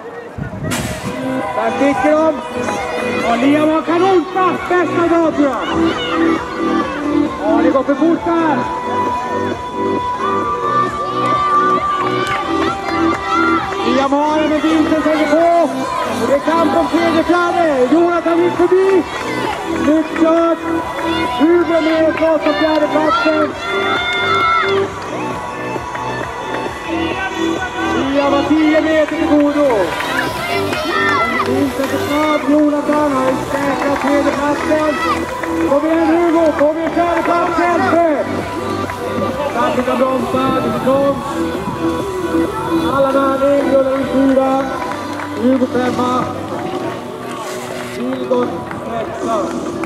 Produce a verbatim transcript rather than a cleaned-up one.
Där sticker de. Och Liam har kanonstart. Bästa dag tror jag. Ja, det går för fort där. Liam har en med Vincent hänger på. Och det är kamp om tredje fjärde. Jonathan gick förbi. Snyggt kört. Hugo med oss på fjärde platsen. Liam har tio meter till godo. Vincent är snabb. Jonathan har säkrat tredje platsen. Kom igen Hugo. Kom igen fjärde platsen. Kanske kan bromsa. Det är trångt. Alla värning, rullar in fyra, Hugo femma, Kilgård sexa.